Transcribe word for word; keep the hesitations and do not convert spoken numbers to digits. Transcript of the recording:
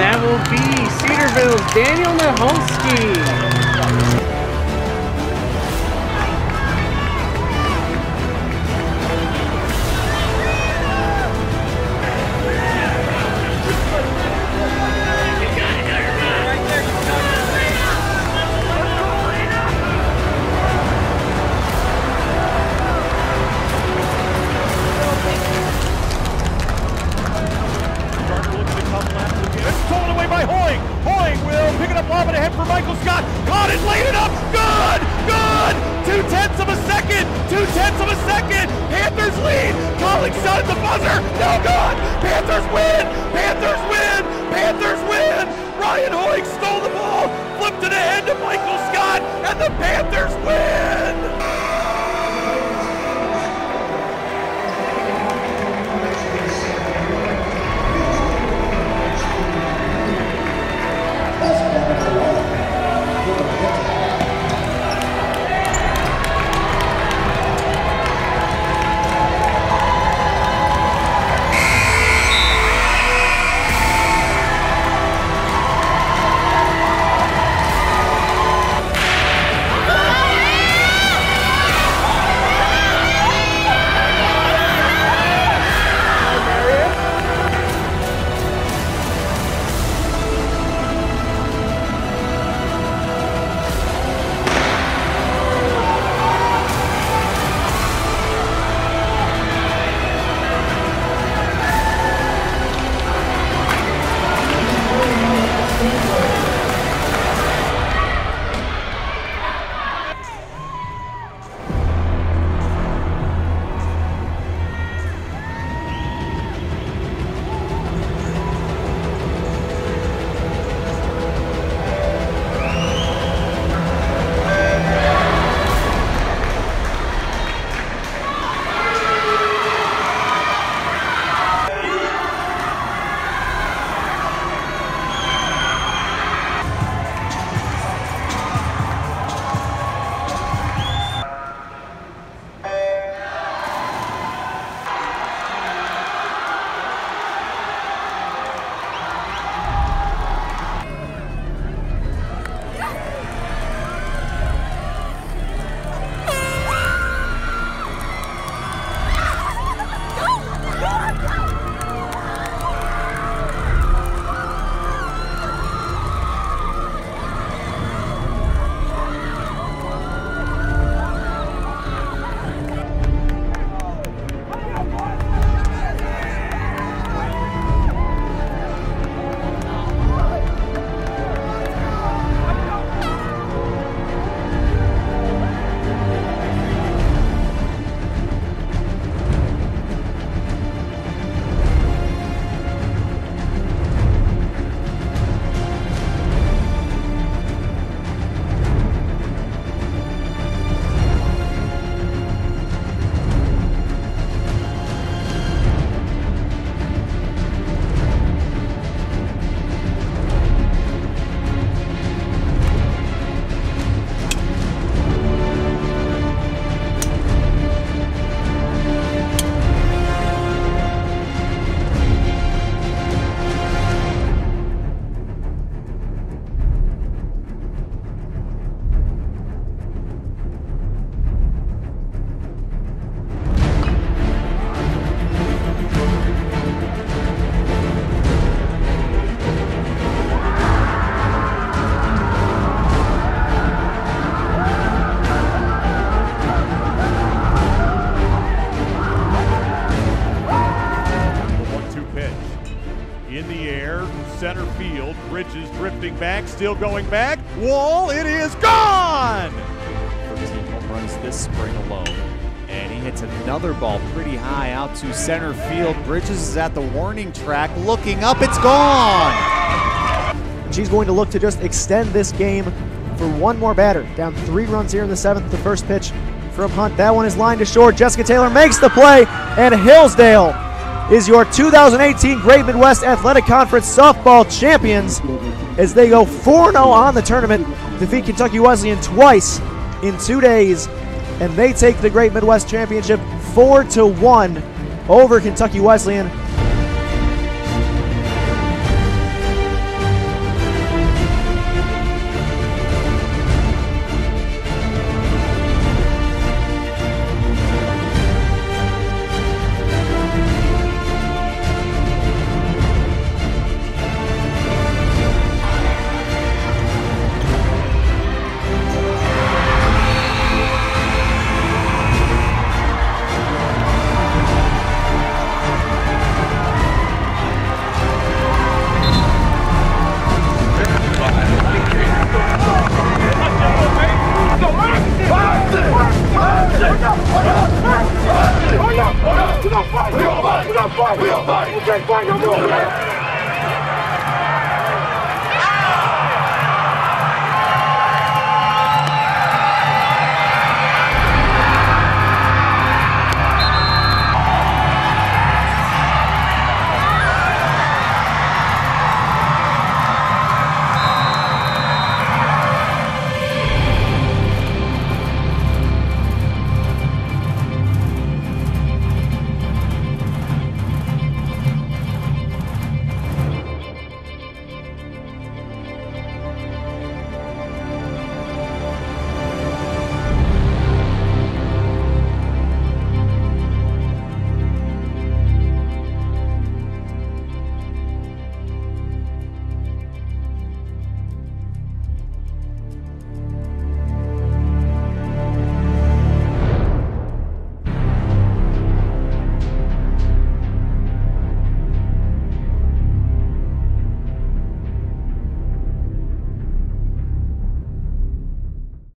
that will be Cedarville's Daniel Naholski. Michael Scott caught it, laid it up, good, good, two-tenths of a second, two-tenths of a second, Panthers lead, calling shot at the buzzer, no good, Panthers win, Panthers win, Panthers win, Ryan Hoig stole the ball, flipped it ahead to Michael Scott, and the Panthers win! Center field, Bridges drifting back, still going back, wall, it is gone! thirteen home runs this spring alone. And he hits another ball pretty high out to center field. Bridges is at the warning track, looking up, it's gone! She's going to look to just extend this game for one more batter. Down three runs here in the seventh, the first pitch from Hunt. That one is lined to short. Jessica Taylor makes the play, and Hillsdale is your two thousand eighteen Great Midwest Athletic Conference softball champions as they go four and oh on the tournament, defeat Kentucky Wesleyan twice in two days, and they take the Great Midwest Championship four to one over Kentucky Wesleyan. fight. We gon' fight. We gon' fight. We can't fight no more.